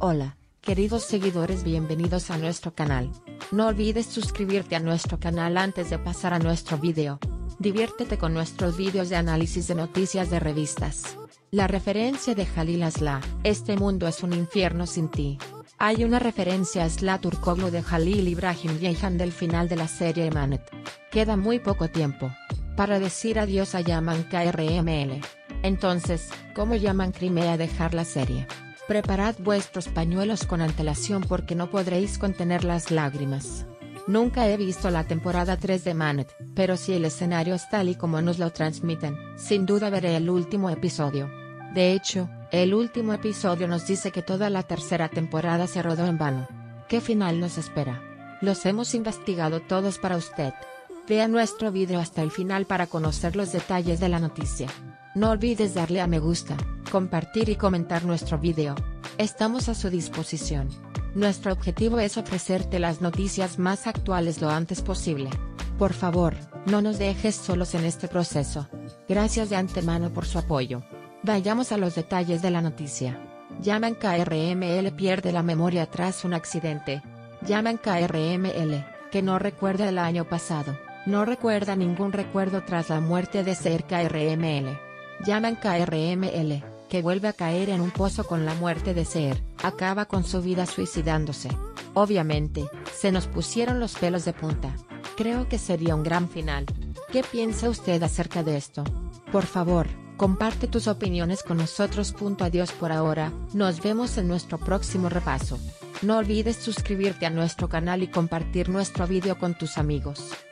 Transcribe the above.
Hola, queridos seguidores, bienvenidos a nuestro canal. No olvides suscribirte a nuestro canal antes de pasar a nuestro video. Diviértete con nuestros vídeos de análisis de noticias de revistas. La referencia de Jalil Asla, este mundo es un infierno sin ti. Hay una referencia a Asla Turkoglu de Jalil Ibrahim Ceyhan del final de la serie Emanet. Queda muy poco tiempo para decir adiós a Yaman KRML. Entonces, ¿cómo llaman Crimea a dejar la serie? Preparad vuestros pañuelos con antelación porque no podréis contener las lágrimas. Nunca he visto la temporada 3 de Manet, pero si el escenario es tal y como nos lo transmiten, sin duda veré el último episodio. De hecho, el último episodio nos dice que toda la tercera temporada se rodó en vano. ¿Qué final nos espera? Los hemos investigado todos para usted. Vea nuestro video hasta el final para conocer los detalles de la noticia. No olvides darle a me gusta, compartir y comentar nuestro video. Estamos a su disposición. Nuestro objetivo es ofrecerte las noticias más actuales lo antes posible. Por favor, no nos dejes solos en este proceso. Gracias de antemano por su apoyo. Vayamos a los detalles de la noticia. Yaman KRML pierde la memoria tras un accidente. Yaman KRML, que no recuerda el año pasado, no recuerda ningún recuerdo tras la muerte de Ser KRML. Yaman KRML, que vuelve a caer en un pozo con la muerte de Ser, acaba con su vida suicidándose. Obviamente, se nos pusieron los pelos de punta. Creo que sería un gran final. ¿Qué piensa usted acerca de esto? Por favor, comparte tus opiniones con nosotros. Adiós por ahora, nos vemos en nuestro próximo repaso. No olvides suscribirte a nuestro canal y compartir nuestro video con tus amigos.